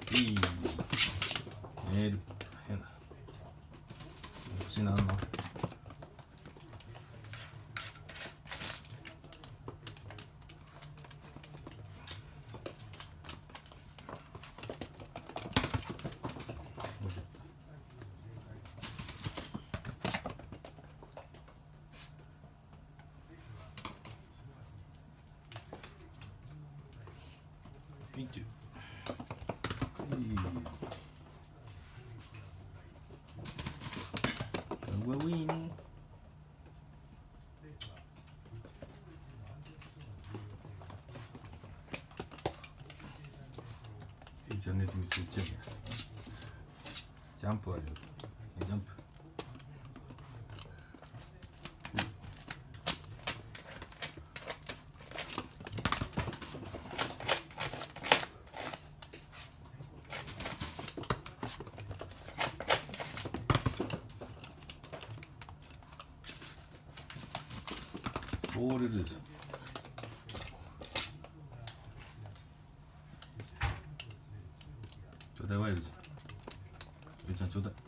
いいメール変な星なんのいいってウィーンいいじゃんね、ジャンプあるよ。ジャンプ。ボールでしょ。ちょうだいワイルド。ちゃんちょうだい。